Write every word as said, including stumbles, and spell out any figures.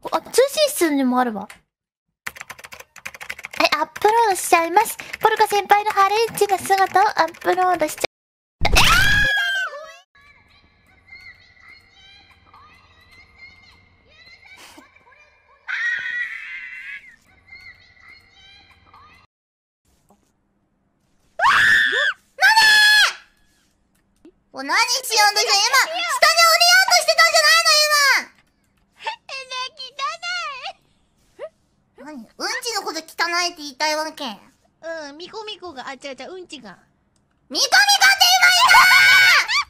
あ、通信室にもあるわ。はい、アップロードしちゃいます。ポルカ先輩のハレンチな姿をアップロードしちゃ、 何しようとした今、下に降りようとしてたんじゃないの今。え、ね、汚い。何うんちのこと汚いって言いたいわけ。 うん、ミコミコが、あ、違う違う、うんちが。 ミコミコって今言った